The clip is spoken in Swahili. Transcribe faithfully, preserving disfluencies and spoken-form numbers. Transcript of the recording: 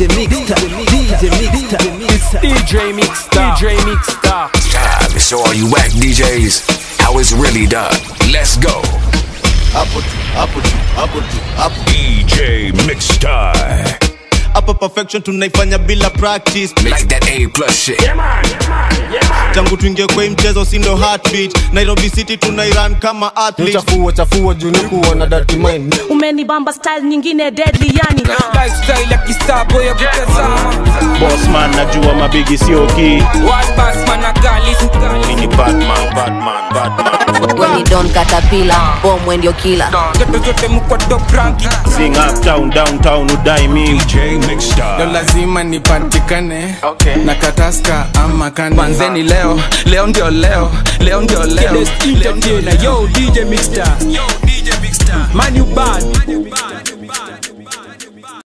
J Mixta, D J Mixta, D J Mixta, D J Mixta. Time to show all you whack D Js how it's really done. Let's go. Hapo tu, hapo tu, hapo tu, hapo. D J Mixta. Hapa perfection tunaifanya bila practice. Like that A plus shit. Yeah man, yeah man, yeah man. Tangu tuingie kwa mchezo sindo heartbeat. Nairobi City tunairan kama athlete. Chafua chafua juniku wana dirty mind. Umenibamba style nyingine deadly yani. Lifestyle ya kistar boy ya kutazama. Boss man najua mabigi sio ki. One pass man agali sukali. Mini Batman, Batman, Batman. When you don't caterpillar, bomb when you're killer. Geto zote mko top rank. Sing uptown, downtown, udai me. D J Mixta. Leo lazima nipatikane. Okay. Na kataska ama kane. Panzeni leo, leo ndio leo, leo ndio leo. Yo D J Mixta, yo D J Mixta, man you bad.